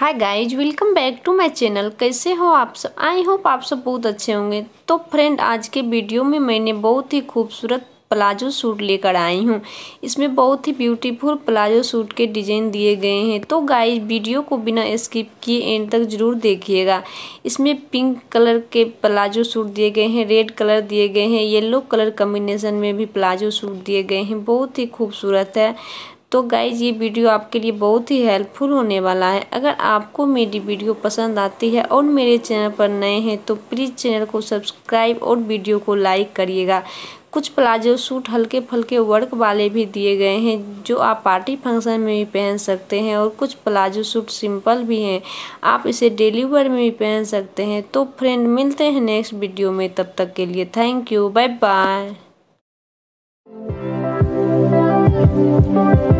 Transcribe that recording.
Hi guys, welcome back to my channel. कैसे हो आप सब? आई होप आप सब बहुत अच्छे होंगे। तो फ्रेंड, आज के वीडियो में मैंने बहुत ही खूबसूरत प्लाजो सूट लेकर आई हूँ। इसमें बहुत ही ब्यूटीफुल प्लाजो सूट के डिजाइन दिए गए हैं। तो गाइज, वीडियो को बिना स्किप किए एंड तक जरूर देखिएगा। इसमें पिंक कलर के प्लाजो सूट दिए गए हैं, रेड कलर दिए गए हैं, येलो कलर कॉम्बिनेशन में भी प्लाजो सूट दिए गए हैं। बहुत ही खूबसूरत है। तो गाइज, ये वीडियो आपके लिए बहुत ही हेल्पफुल होने वाला है। अगर आपको मेरी वीडियो पसंद आती है और मेरे चैनल पर नए हैं तो प्लीज़ चैनल को सब्सक्राइब और वीडियो को लाइक करिएगा। कुछ प्लाजो सूट हल्के फुल्के वर्क वाले भी दिए गए हैं जो आप पार्टी फंक्शन में भी पहन सकते हैं, और कुछ प्लाजो सूट सिंपल भी हैं, आप इसे डेली वेयर में भी पहन सकते हैं। तो फ्रेंड, मिलते हैं नेक्स्ट वीडियो में। तब तक के लिए थैंक यू, बाय बाय।